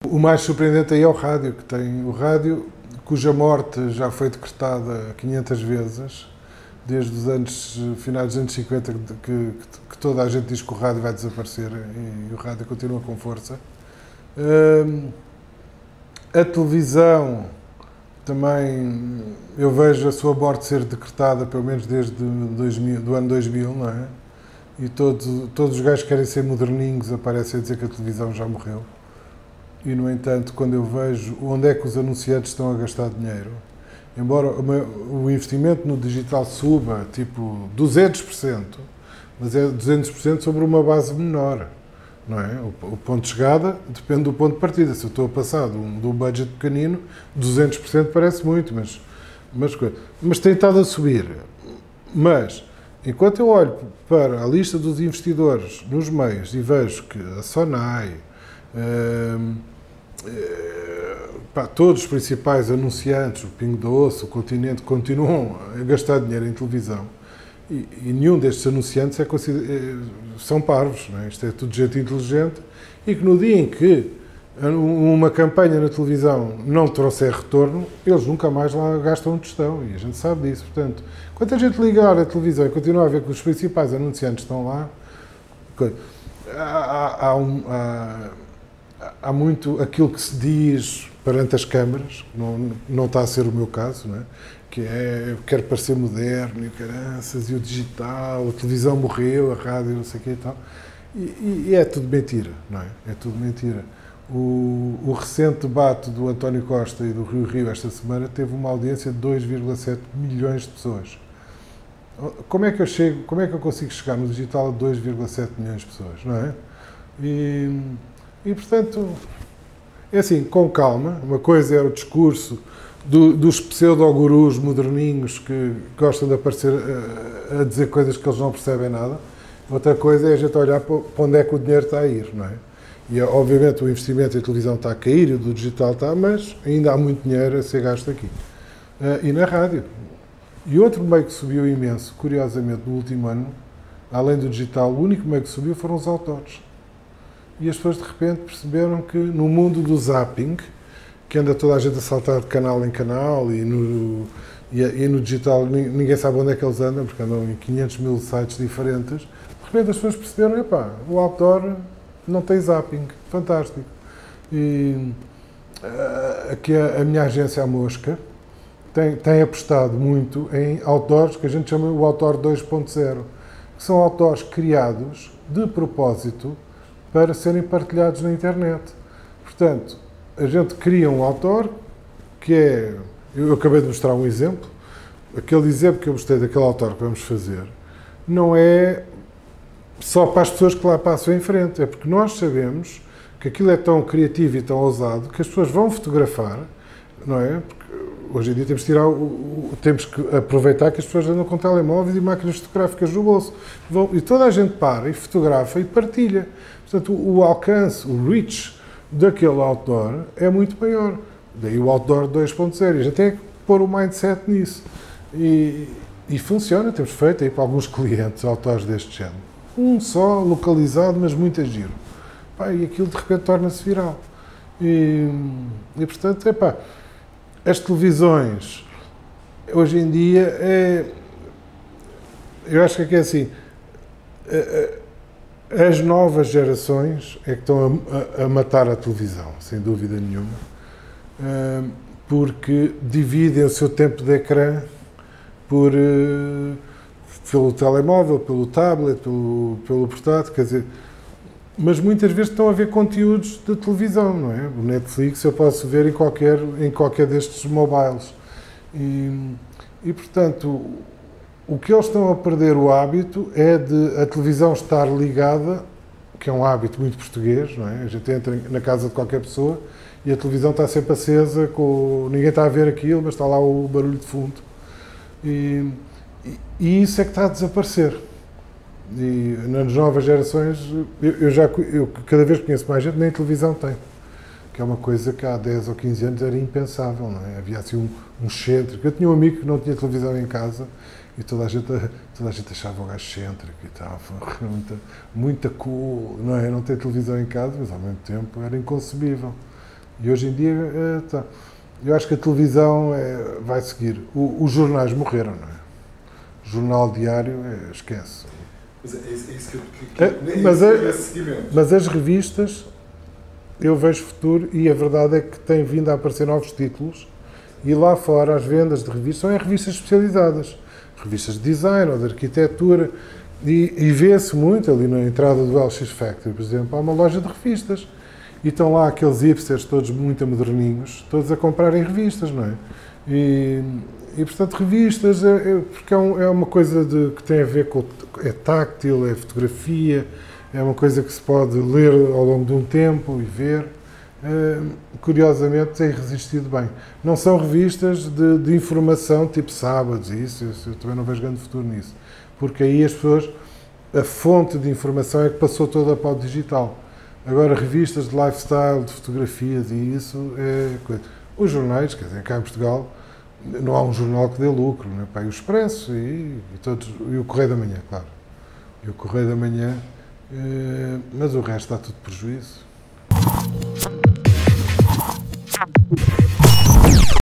O mais surpreendente aí é o rádio, que tem o rádio cuja morte já foi decretada 500 vezes, desde os anos, finais dos anos 50, que toda a gente diz que o rádio vai desaparecer e o rádio continua com força. A televisão também, eu vejo a sua morte ser decretada pelo menos desde do ano 2000, não é? E todos os gajos que querem ser moderninhos aparecem a dizer que a televisão já morreu. E, no entanto, quando eu vejo onde é que os anunciantes estão a gastar dinheiro, embora o investimento no digital suba, tipo, 200%, mas é 200% sobre uma base menor, não é? O ponto de chegada depende do ponto de partida. Se eu estou a passar de um budget pequenino, 200% parece muito, mas tem estado a subir. Mas, enquanto eu olho para a lista dos investidores nos meios e vejo que a Sonai, todos os principais anunciantes, o Pingo Doce, o Continente, continuam a gastar dinheiro em televisão e nenhum destes anunciantes são parvos, não é? Isto é tudo gente inteligente e que no dia em que uma campanha na televisão não trouxer retorno, eles nunca mais lá gastam um tostão e a gente sabe disso. Portanto, quando a gente ligar a televisão e continuar a ver que os principais anunciantes estão lá, há muito aquilo que se diz perante as câmaras, não está a ser o meu caso, não é? Que é, quero parecer moderno, e caranças, e o digital, a televisão morreu, a rádio, não sei o que e tal. E é tudo mentira, não é? É tudo mentira. O recente debate do António Costa e do Rio Rio esta semana teve uma audiência de 2,7 milhões de pessoas. Como é que eu consigo chegar no digital a 2,7 milhões de pessoas, não é? E, portanto, é assim, com calma. Uma coisa é o discurso dos pseudo-gurus moderninhos que gostam de aparecer a dizer coisas que eles não percebem nada. Outra coisa é a gente olhar para onde é que o dinheiro está a ir, não é? E, obviamente, o investimento em televisão está a cair e o do digital está, mas ainda há muito dinheiro a ser gasto aqui. E na rádio. E outro meio que subiu imenso, curiosamente, no último ano, além do digital, o único meio que subiu foram os autores. E as pessoas de repente perceberam que no mundo do zapping, que anda toda a gente a saltar de canal em canal e no digital ninguém sabe onde é que eles andam, porque andam em 500 mil sites diferentes, de repente as pessoas perceberam, epá, o outdoor não tem zapping, fantástico. E aqui a minha agência, a Mosca, tem apostado muito em outdoors que a gente chama o outdoor 2.0, que são outdoors criados de propósito para serem partilhados na internet. Portanto, a gente cria um outdoor que é... Eu acabei de mostrar um exemplo. Aquele exemplo que eu gostei daquele outdoor que vamos fazer não é só para as pessoas que lá passam em frente. É porque nós sabemos que aquilo é tão criativo e tão ousado que as pessoas vão fotografar, não é? Porque hoje em dia temos que aproveitar que as pessoas andam com telemóveis e máquinas fotográficas no bolso. E toda a gente para e fotografa e partilha. Portanto, o alcance, o reach daquele outdoor é muito maior. Daí o outdoor 2.0. A gente tem que pôr o mindset nisso. E funciona. Temos feito aí para alguns clientes outdoors deste género. Um só, localizado, mas muito a giro. E aquilo de repente torna-se viral. E portanto, as televisões, hoje em dia, eu acho que é assim, as novas gerações é que estão a matar a televisão, sem dúvida nenhuma, porque dividem o seu tempo de ecrã pelo telemóvel, pelo tablet, pelo portátil, quer dizer, mas muitas vezes estão a ver conteúdos de televisão, não é? O Netflix eu posso ver em qualquer destes mobiles. E, portanto, o que eles estão a perder o hábito é de a televisão estar ligada, que é um hábito muito português, não é? A gente entra na casa de qualquer pessoa e a televisão está sempre acesa, ninguém está a ver aquilo, mas está lá o barulho de fundo. E isso é que está a desaparecer. E nas novas gerações, eu cada vez conheço mais gente, nem televisão tem. Que é uma coisa que há 10 ou 15 anos era impensável, não é? Havia assim um excêntrico. Eu tinha um amigo que não tinha televisão em casa e toda a gente achava um gajo excêntrico e tal, muita cool, não é? Não ter televisão em casa, mas ao mesmo tempo era inconcebível. E hoje em dia, tá. Eu acho que a televisão vai seguir. Os jornais morreram, não é? O jornal diário, esquece. Mas é isso que eu mas as revistas, eu vejo futuro e a verdade é que tem vindo a aparecer novos títulos e lá fora as vendas de revistas são em revistas especializadas. Revistas de design ou de arquitetura. E vê-se muito ali na entrada do LX Factory, por exemplo, há uma loja de revistas. E estão lá aqueles hipsters todos muito moderninhos, todos a comprarem revistas, não é? E portanto, revistas, porque é uma coisa que tem a ver com... É táctil, é fotografia, é uma coisa que se pode ler ao longo de um tempo e ver. Curiosamente, tem resistido bem. Não são revistas de informação, tipo sábados e isso, eu também não vejo grande futuro nisso. Porque aí as pessoas, a fonte de informação é que passou toda para o digital. Agora, revistas de lifestyle, de fotografias e isso, os jornais, quer dizer, cá em Portugal, não há um jornal que dê lucro, não é? Pá, e o Expresso e o Correio da Manhã, claro. E o Correio da Manhã, mas o resto está tudo prejuízo.